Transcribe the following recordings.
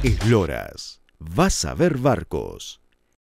Esloras. Vas a ver barcos.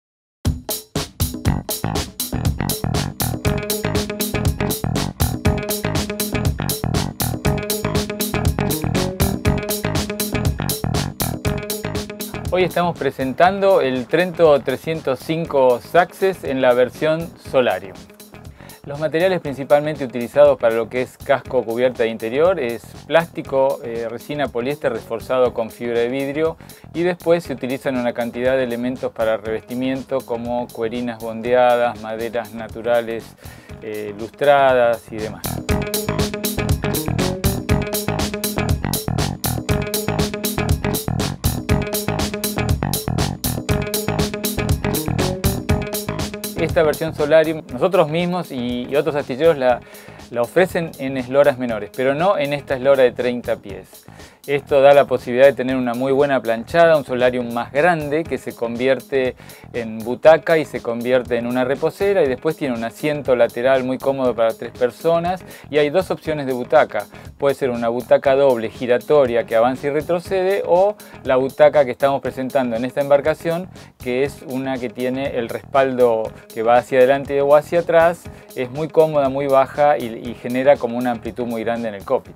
Hoy estamos presentando el Trento 305 Success en la versión Solarium. Los materiales principalmente utilizados para lo que es casco, cubierta de interior es plástico, resina poliéster reforzado con fibra de vidrio, y después se utilizan una cantidad de elementos para revestimiento como cuerinas bondeadas, maderas naturales lustradas y demás. Esta versión Solarium, nosotros mismos y otros astilleros la ofrecen en esloras menores, pero no en esta eslora de 30 pies. Esto da la posibilidad de tener una muy buena planchada, un Solarium más grande que se convierte en butaca y se convierte en una reposera, y después tiene un asiento lateral muy cómodo para 3 personas, y hay 2 opciones de butaca. Puede ser una butaca doble giratoria que avanza y retrocede, o la butaca que estamos presentando en esta embarcación, que es una que tiene el respaldo que va hacia adelante o hacia atrás. Es muy cómoda, muy baja y genera como una amplitud muy grande en el cockpit.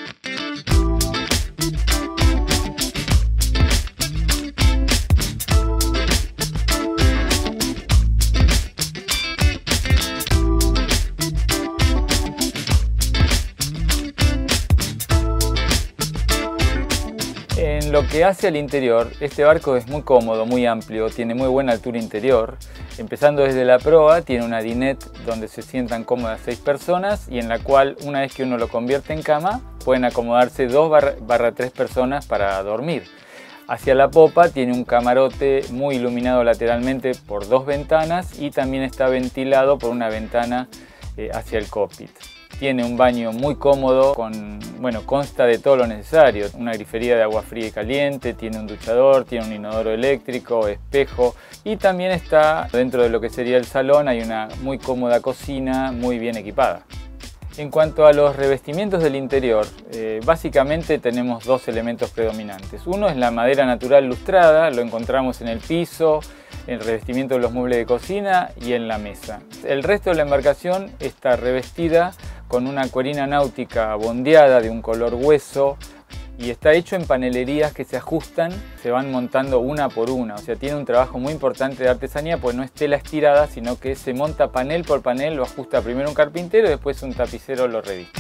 En lo que hace al interior, este barco es muy cómodo, muy amplio, tiene muy buena altura interior. Empezando desde la proa, tiene una dinette donde se sientan cómodas 6 personas, y en la cual, una vez que uno lo convierte en cama, pueden acomodarse 2/3 personas para dormir. Hacia la popa tiene un camarote muy iluminado lateralmente por 2 ventanas, y también está ventilado por una ventana hacia el cockpit. Tiene un baño muy cómodo, consta de todo lo necesario. Una grifería de agua fría y caliente, tiene un duchador, tiene un inodoro eléctrico, espejo, y también está dentro de lo que sería el salón. Hay una muy cómoda cocina, muy bien equipada. En cuanto a los revestimientos del interior, básicamente tenemos 2 elementos predominantes. Uno es la madera natural lustrada, lo encontramos en el piso, en el revestimiento de los muebles de cocina y en la mesa. El resto de la embarcación está revestida con una cuerina náutica bondeada de un color hueso, y está hecho en panelerías que se ajustan, se van montando una por una. O sea, tiene un trabajo muy importante de artesanía, pues no es tela estirada, sino que se monta panel por panel, lo ajusta primero un carpintero y después un tapicero lo reviste.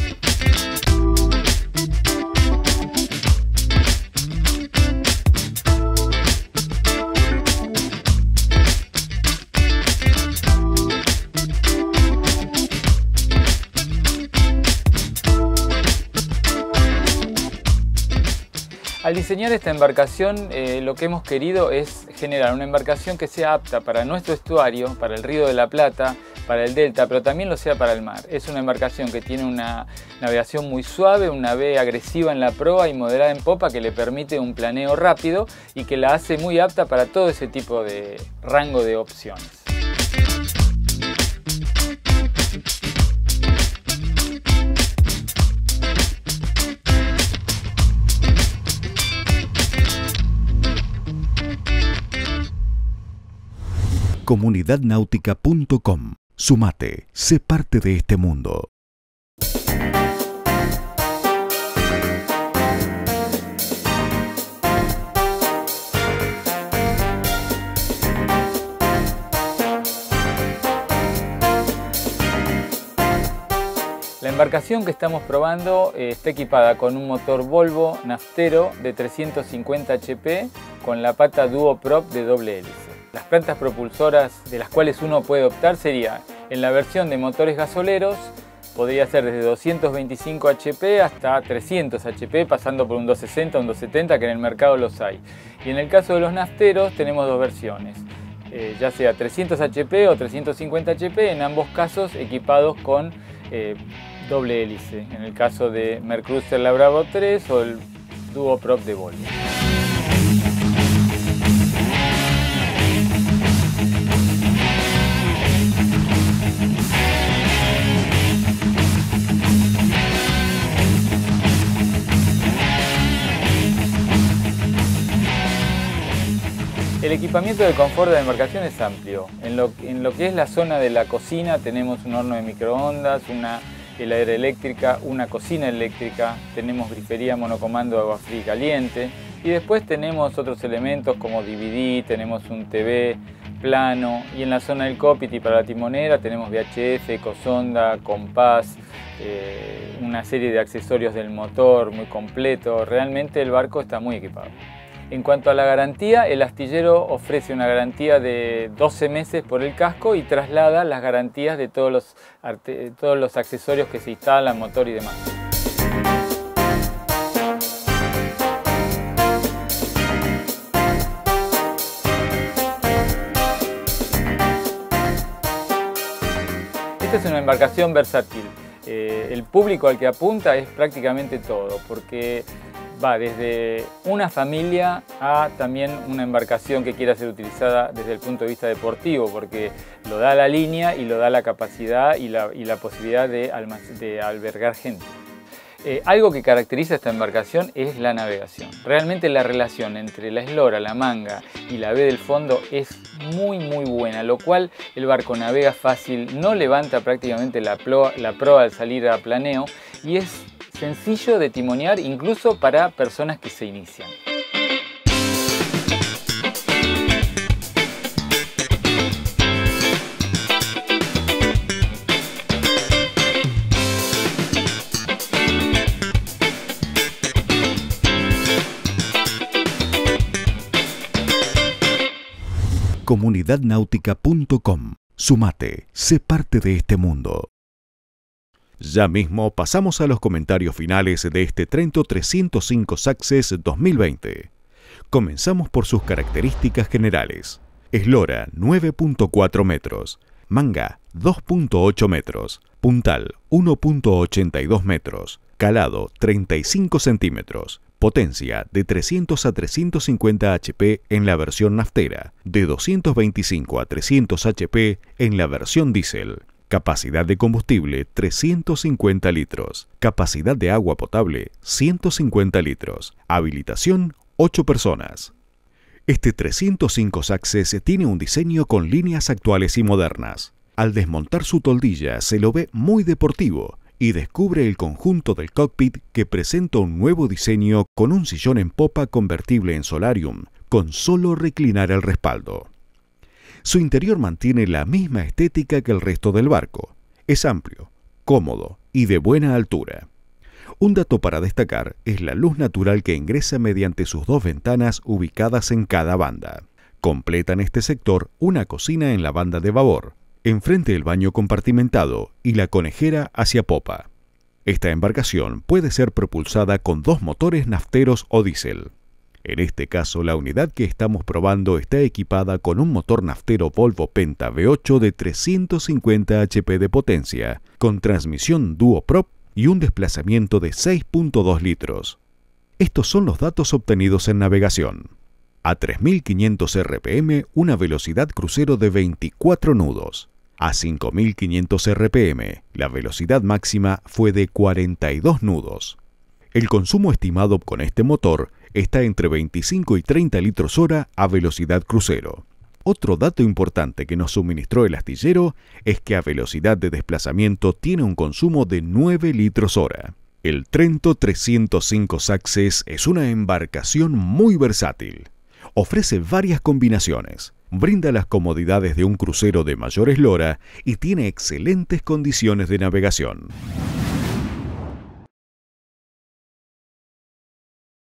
Al diseñar esta embarcación, lo que hemos querido es generar una embarcación que sea apta para nuestro estuario, para el Río de la Plata, para el Delta, pero también lo sea para el mar. Es una embarcación que tiene una navegación muy suave, una V agresiva en la proa y moderada en popa, que le permite un planeo rápido y que la hace muy apta para todo ese tipo de rango de opciones. Comunidadnautica.com. Sumate, sé parte de este mundo. La embarcación que estamos probando está equipada con un motor Volvo naftero de 350 HP con la pata Duoprop de doble hélice. Las plantas propulsoras de las cuales uno puede optar sería, en la versión de motores gasoleros, podría ser desde 225 HP hasta 300 HP, pasando por un 260, un 270, que en el mercado los hay. Y en el caso de los nafteros tenemos 2 versiones, ya sea 300 HP o 350 HP, en ambos casos equipados con doble hélice, en el caso de Mercruiser la Bravo 3 o el Duoprop de Volvo. El equipamiento de confort de la embarcación es amplio. En lo que es la zona de la cocina tenemos un horno de microondas, una heladera eléctrica, una cocina eléctrica, tenemos grifería monocomando de agua fría y caliente y después tenemos otros elementos como DVD, tenemos un TV plano y en la zona del cockpit y para la timonera tenemos VHF, ecosonda, compás, una serie de accesorios del motor muy completo. Realmente el barco está muy equipado. En cuanto a la garantía, el astillero ofrece una garantía de 12 meses por el casco y traslada las garantías de todos los accesorios que se instalan, motor y demás. Esta es una embarcación versátil. El público al que apunta es prácticamente todo, porque va desde una familia a también una embarcación que quiera ser utilizada desde el punto de vista deportivo, porque lo da la línea y lo da la capacidad y la posibilidad de albergar gente. Algo que caracteriza esta embarcación es la navegación. Realmente la relación entre la eslora, la manga y la B del fondo es muy buena, lo cual el barco navega fácil, no levanta prácticamente la proa al salir a planeo y es sencillo de timonear incluso para personas que se inician. Comunidadnautica.com. Sumate, sé parte de este mundo. Ya mismo pasamos a los comentarios finales de este Trento 305 Success 2020. Comenzamos por sus características generales. Eslora 9.4 metros, manga 2.8 metros, puntal 1.82 metros, calado 35 centímetros, potencia de 300 a 350 HP en la versión naftera, de 225 a 300 HP en la versión diésel. Capacidad de combustible 350 litros. Capacidad de agua potable 150 litros. Habilitación 8 personas. Este 305 Success tiene un diseño con líneas actuales y modernas. Al desmontar su toldilla se lo ve muy deportivo y descubre el conjunto del cockpit que presenta un nuevo diseño con un sillón en popa convertible en solarium con solo reclinar el respaldo. Su interior mantiene la misma estética que el resto del barco. Es amplio, cómodo y de buena altura. Un dato para destacar es la luz natural que ingresa mediante sus dos ventanas ubicadas en cada banda. Completan este sector una cocina en la banda de babor, enfrente el baño compartimentado y la conejera hacia popa. Esta embarcación puede ser propulsada con dos motores nafteros o diésel. En este caso, la unidad que estamos probando está equipada con un motor naftero Volvo Penta V8 de 350 HP de potencia, con transmisión Duo-Prop y un desplazamiento de 6.2 litros. Estos son los datos obtenidos en navegación. A 3.500 RPM, una velocidad crucero de 24 nudos. A 5.500 RPM, la velocidad máxima fue de 42 nudos. El consumo estimado con este motor está entre 25 y 30 litros hora a velocidad crucero. Otro dato importante que nos suministró el astillero es que a velocidad de desplazamiento tiene un consumo de 9 litros hora. El Trento 305 Success es una embarcación muy versátil. Ofrece varias combinaciones, brinda las comodidades de un crucero de mayor eslora y tiene excelentes condiciones de navegación.